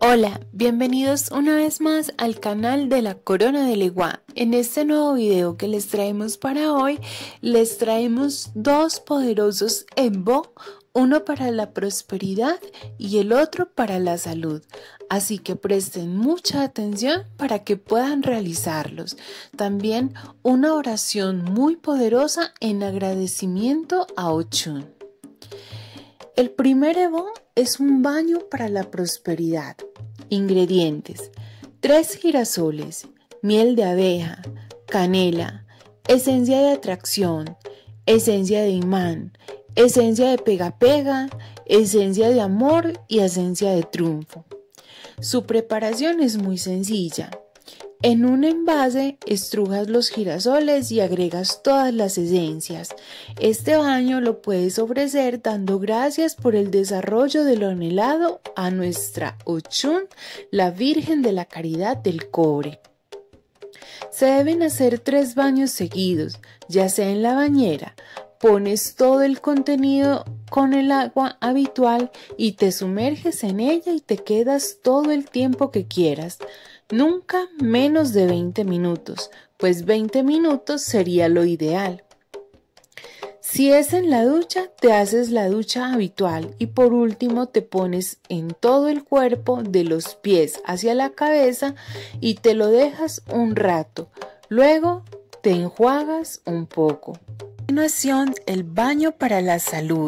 Hola, bienvenidos una vez más al canal de la Corona de Leguá. En este nuevo video que les traemos para hoy, les traemos dos poderosos embo, uno para la prosperidad y el otro para la salud. Así que presten mucha atención para que puedan realizarlos. También una oración muy poderosa en agradecimiento a Ochun. El primer embo es un baño para la prosperidad. Ingredientes: 3 girasoles, miel de abeja, canela, esencia de atracción, esencia de imán, esencia de pega-pega, esencia de amor y esencia de triunfo. Su preparación es muy sencilla. En un envase estrujas los girasoles y agregas todas las esencias. Este baño lo puedes ofrecer dando gracias por el desarrollo de lo anhelado a nuestra Ochun, la Virgen de la Caridad del Cobre. Se deben hacer 3 baños seguidos, ya sea en la bañera. Pones todo el contenido con el agua habitual y te sumerges en ella y te quedas todo el tiempo que quieras. Nunca menos de 20 minutos, pues 20 minutos sería lo ideal. Si es en la ducha, te haces la ducha habitual y por último te pones en todo el cuerpo de los pies hacia la cabeza y te lo dejas un rato. Luego te enjuagas un poco. A continuación, el baño para la salud.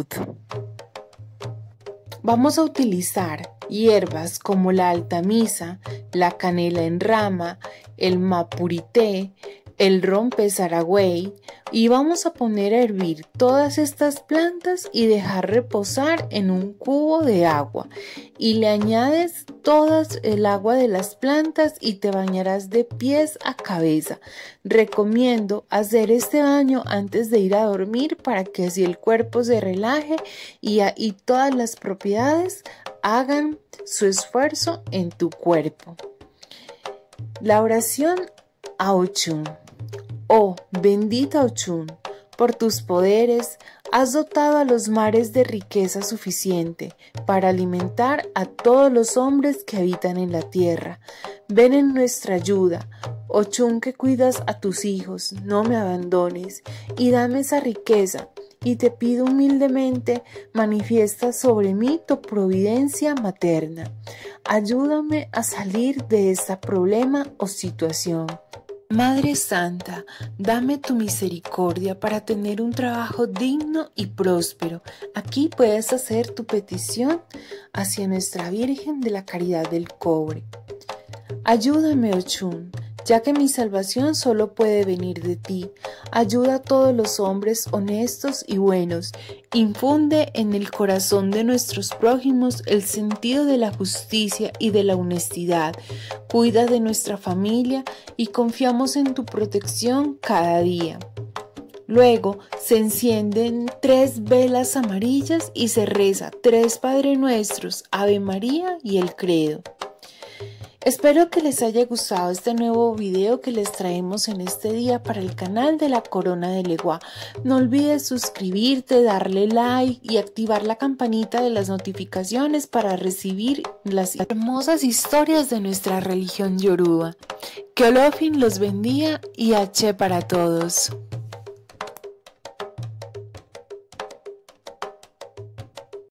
Vamos a utilizar hierbas como la altamisa, la canela en rama, el mapurité, el rompezaragüey y vamos a poner a hervir todas estas plantas y dejar reposar en un cubo de agua y le añades todas el agua de las plantas y te bañarás de pies a cabeza. Recomiendo hacer este baño antes de ir a dormir para que así el cuerpo se relaje y todas las propiedades hagan su esfuerzo en tu cuerpo. La oración a Ochun. Oh, bendita Ochun, por tus poderes has dotado a los mares de riqueza suficiente para alimentar a todos los hombres que habitan en la tierra. Ven en nuestra ayuda, Ochun, que cuidas a tus hijos, no me abandones y dame esa riqueza. Y te pido humildemente, manifiesta sobre mí tu providencia materna. Ayúdame a salir de este problema o situación. Madre Santa, dame tu misericordia para tener un trabajo digno y próspero. Aquí puedes hacer tu petición hacia nuestra Virgen de la Caridad del Cobre. Ayúdame, Ochun, ya que mi salvación solo puede venir de ti. Ayuda a todos los hombres honestos y buenos. Infunde en el corazón de nuestros prójimos el sentido de la justicia y de la honestidad. Cuida de nuestra familia y confiamos en tu protección cada día. Luego se encienden 3 velas amarillas y se reza 3 Padre Nuestros, Ave María y el Credo. Espero que les haya gustado este nuevo video que les traemos en este día para el canal de la Corona de Leguá. No olvides suscribirte, darle like y activar la campanita de las notificaciones para recibir las hermosas historias de nuestra religión yoruba. Que Olofin los bendiga y H para todos.